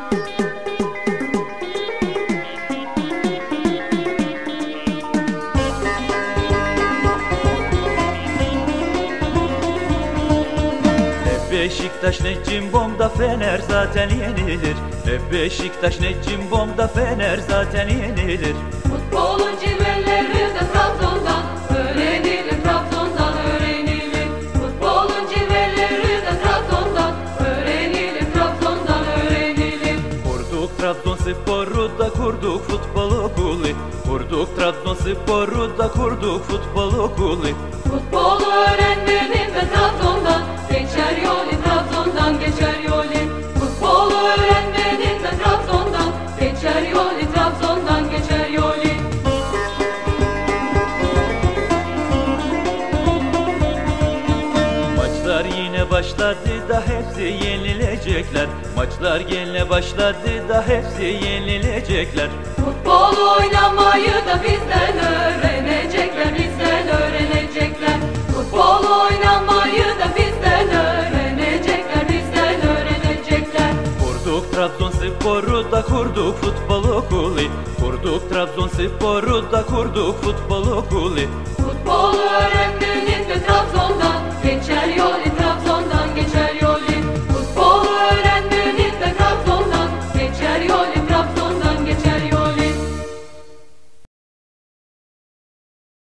Beşiktaş ne cimbomda Fener zaten yenilir. Beşiktaş ne cimbomda Fener zaten yenilir. Futbolun civelleri de Trabzon'dan öğrenilir, Trabzon'dan öğrenilir. Futbolun civelleri de Trabzon'dan öğrenilir, Trabzon'dan öğrenilir. Kurduk Trabzonspor'u da kurduk futbol okulu. Kurduk Trabzonspor'u da kurduk futbol okulu. Futbolu öğrenmenin de Trabzon'dan geçer yolu, Trabzon'dan geçer yolu. Futbolu öğrenmenin de Trabzon'dan geçer yolu, Trabzon'dan geçer yolu. Maçlar yine başladı da hepsi yenilecekler. Maçlar yine başladı da hepsi yenilecekler. Futbolu oynamayı da bizden öğrenecekler, bizden öğrenecekler. Futbolu oynamayı da bizden öğrenecekler, bizden öğrenecekler. Kurduk Trabzonspor'u da kurduk futbol okulu. Kurduk Trabzonspor'u da kurduk futbol okulu. Futbolu öğrenmenin de Trabzon'dan geçer yol.